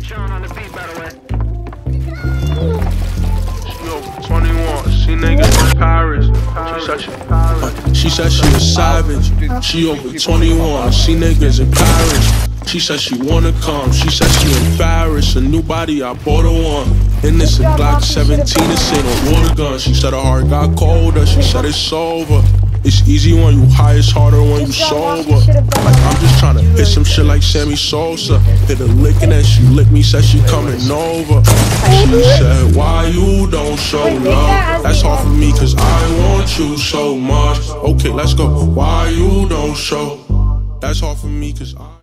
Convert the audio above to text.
Sean on the beat, by the way. She over 21, she niggas in Paris. She said she a savage. She over 21, she niggas in Paris. She said she wanna come, she said she embarrassed. A new body, I bought her one. And it's a Glock 17, this ain't a water gun. She said her heart got colder, she said it's over. It's easy when you high, it's harder when you sober. Like I'm just tryna hit some shit like Sammy Sosa. Hit a lick and then she licked me, said she coming over. She said, why you don't show love? That's hard for me cause I want you so much. Okay, let's go. Why you don't show? That's hard for me cause I